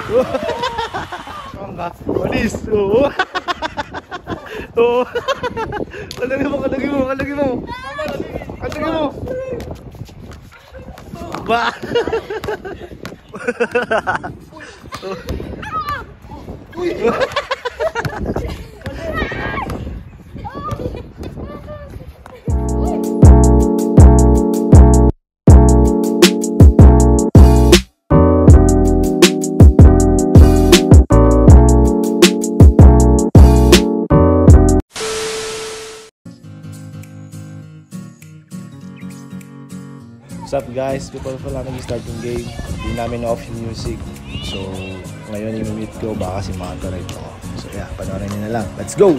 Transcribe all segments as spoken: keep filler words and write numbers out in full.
Ang ka, walis. Oo. Oo. Kalagi mo, kalagi mo, kalagi mo. Kalagi mo. Ba. Uy. What's up guys? Before pala nag-start yung game, hindi namin off yung music. So, ngayon yung mute ko, baka si Mata right ako. So yeah, panoorin nyo na lang. Let's go!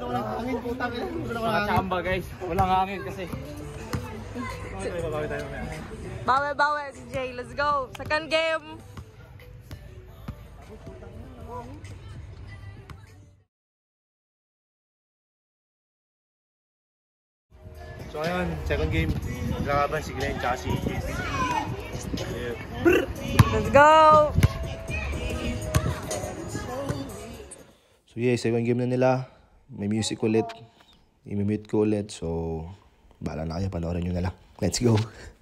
walang hangin, putang ina. Nakachamba guys, walang hangin kasi. Bawe-bawe si Jay, let's go. Second game. So ngayon, second game, magkakaban si Glenn tsaka si J P. Let's go! So yeah, second game na nila. May music ulit. I-mute ko ulit. So, bahala na kayo, panoorin nyo na lang. Let's go!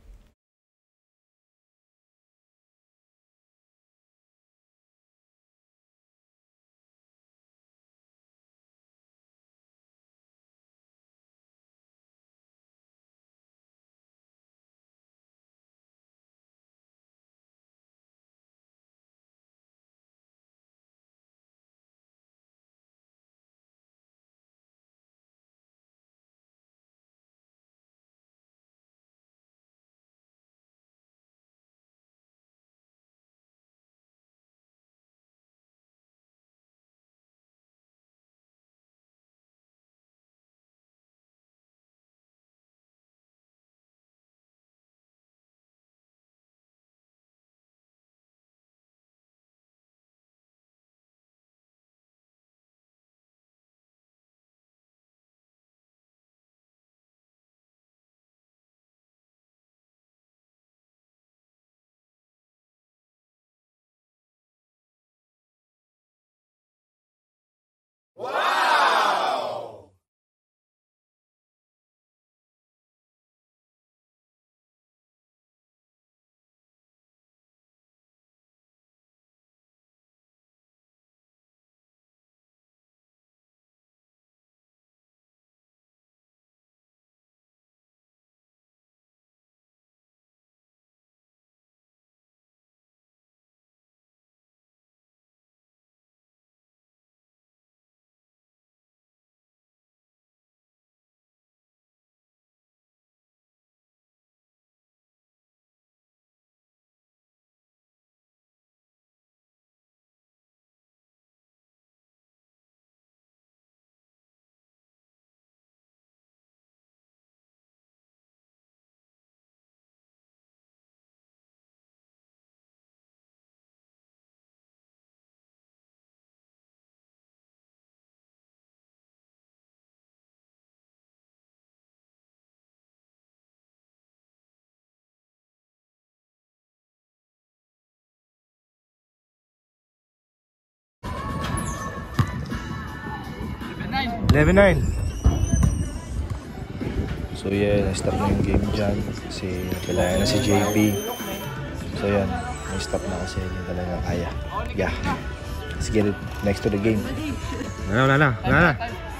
eleven nine. So yeah, na-stop na yung game dyan kasi kailangan na si J P. So yan, na-stop na kasi hindi talaga kaya. Yeah, let's get it next to the game. Wala, wala na, wala na.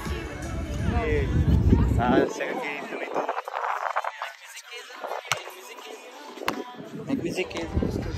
Sa second game, tumito. Nag-music kid.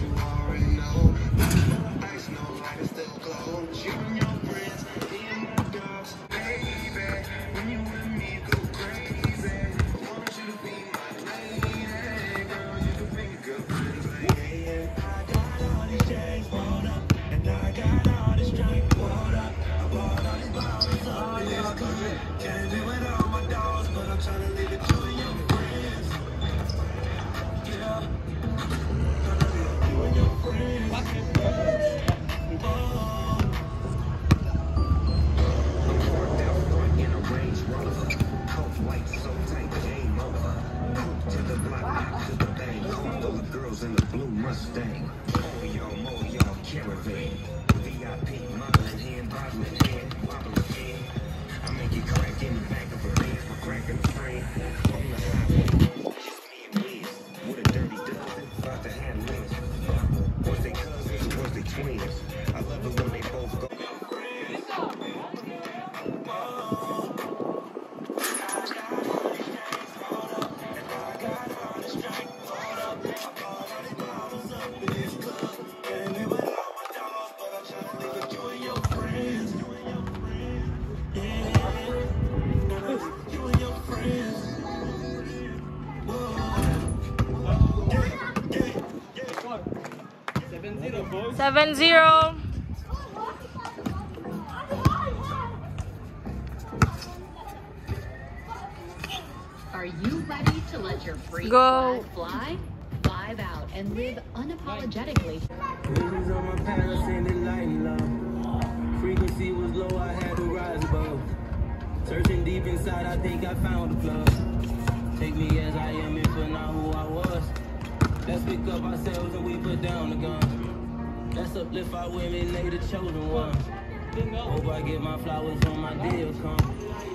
seven zero. Breathe, Go. fly, fly, vibe out, and live unapologetically. Visions on my past, I seen it lighting low. Frequency was low, I had to rise above. Searching deep inside, I think I found the plug. Take me as I am, if for not who I was. Let's pick up ourselves and we put down the gun. Let's uplift our women, they the chosen one. Hope I get my flowers when my deal come.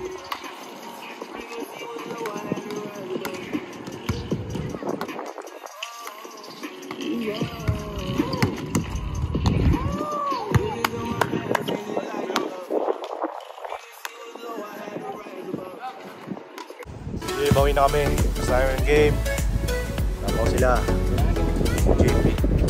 Okay, bawi na kami. Kasama ng game. Tama sila. J P.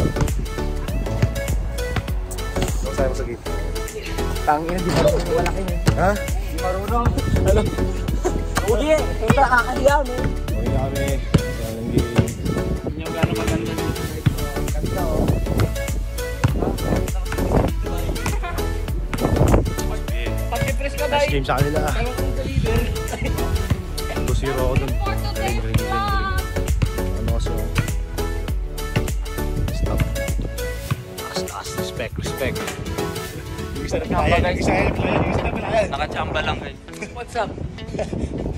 Ano sa'yo mo sa game? Tangin, di marunong na malaki eh. Ha? Di marunong. Ano? Uli eh. Ito nakakaliyaw eh. Bawi na kami. Kasama ng game. Hindi nyo gano'ng maganda dito. Ganda oh. Pag-depress ka Nice dahil. game sa kanila. Tayo kong sa leader. two zero ako dun. Galing, galing, galing, galing. Ano kasi ako? Stop. Taas, taas. Respect, respect. Yung isa na palayan, yung isa na palayan, yung isa na palayan. Nakachamba lang guys. What's up?